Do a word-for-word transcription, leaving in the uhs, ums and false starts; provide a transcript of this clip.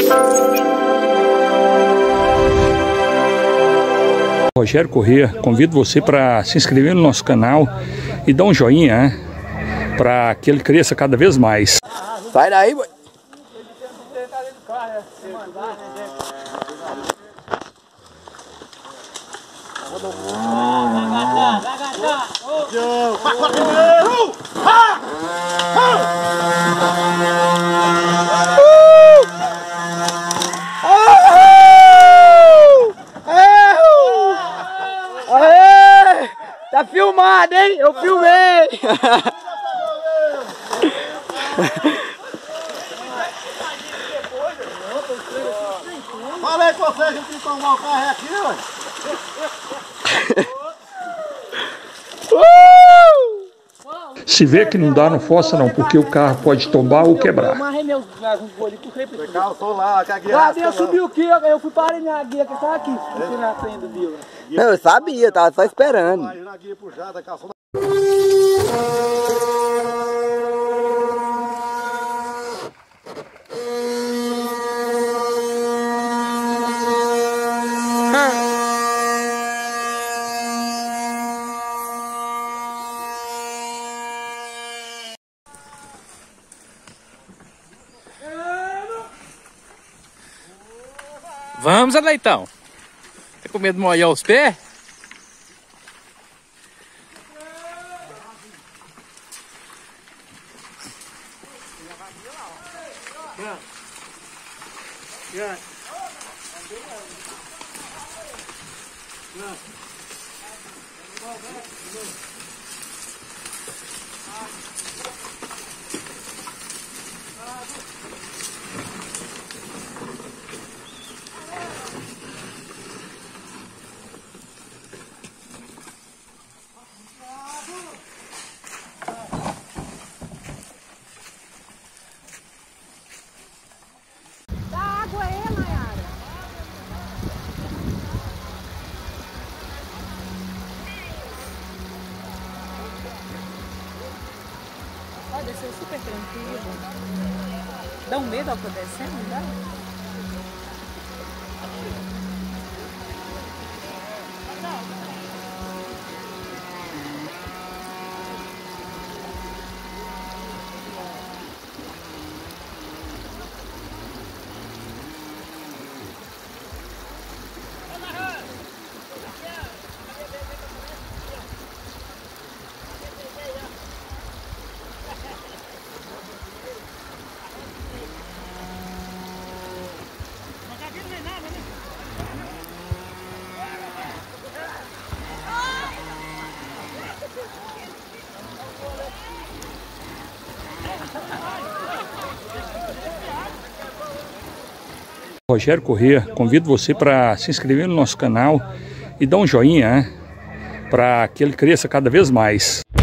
Rogério Corrêa, convido você para se inscrever no nosso canal e dar um joinha, né? Para que ele cresça cada vez mais. Sai daí, boi. Tá filmado, hein? Eu filmei! Falei com vocês, a gente tem que tomar o carro aqui, ué. Se vê que não dá, não força não, porque o carro pode tombar ou quebrar. Eu amarrei meus bois ali, puxei pra cima. Eu tô lá, que a guia Lá eu subi aqui, eu fui parar minha guia que tá aqui. Na frente do Vila. Não, eu sabia, tava só esperando. Aí na guia puxada, caçou. Vamos, Aleitão. Tá com medo de molhar os pés? Desceu super tranquilo. Dá um medo ao que eu descendo, não dá? Rogério Corrêa, convido você para se inscrever no nosso canal e dar um joinha, né? Para que ele cresça cada vez mais.